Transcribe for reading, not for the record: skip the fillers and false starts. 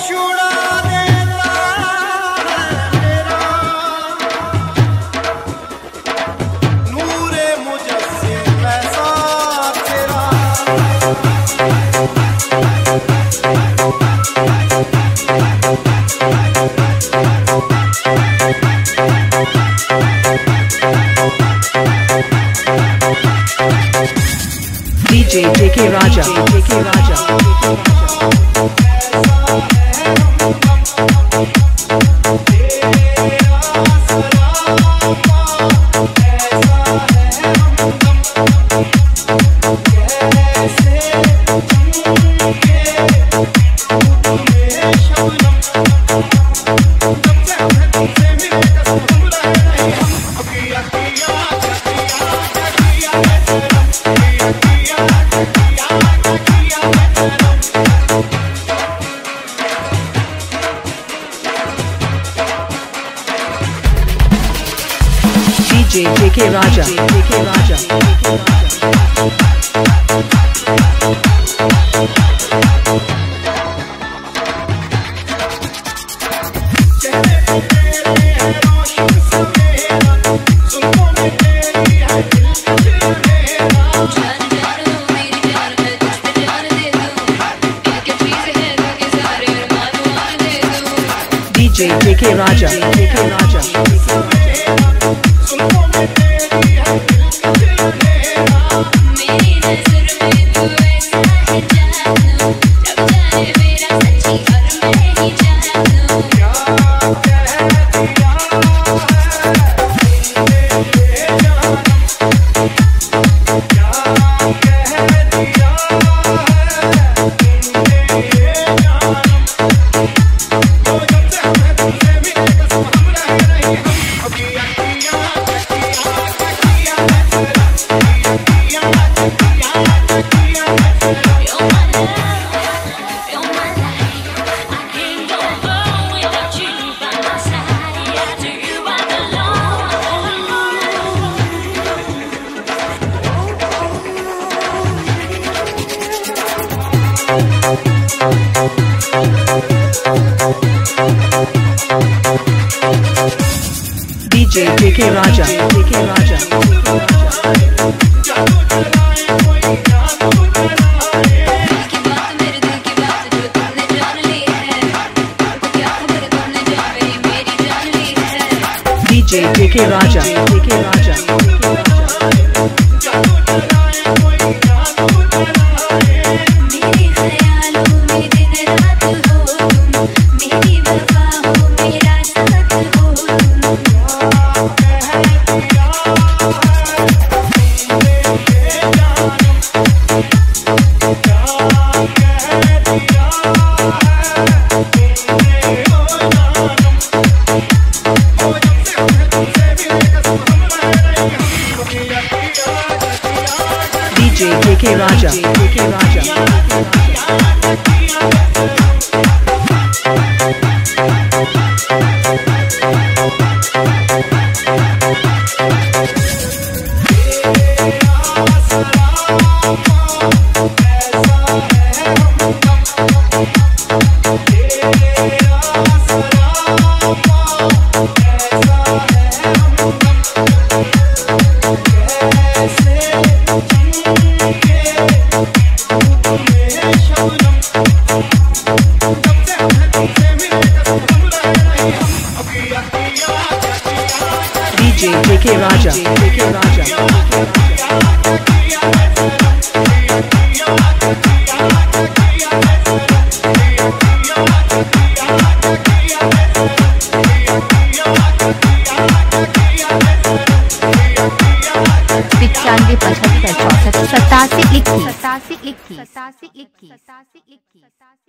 उड़ा देता मेरा नूरे मुजस्सिम ऐसा तेरा। DJ JK Raja, JK Raja, DJ JK Raja, JK Raja, DJ JK Raja, JK Raja, DJ JK Raja, JK Raja, DJ JK Raja, JK Raja, DJ JK Raja, JK Raja, DJ JK Raja, JK Raja, पिचानवे 75 64 87 81।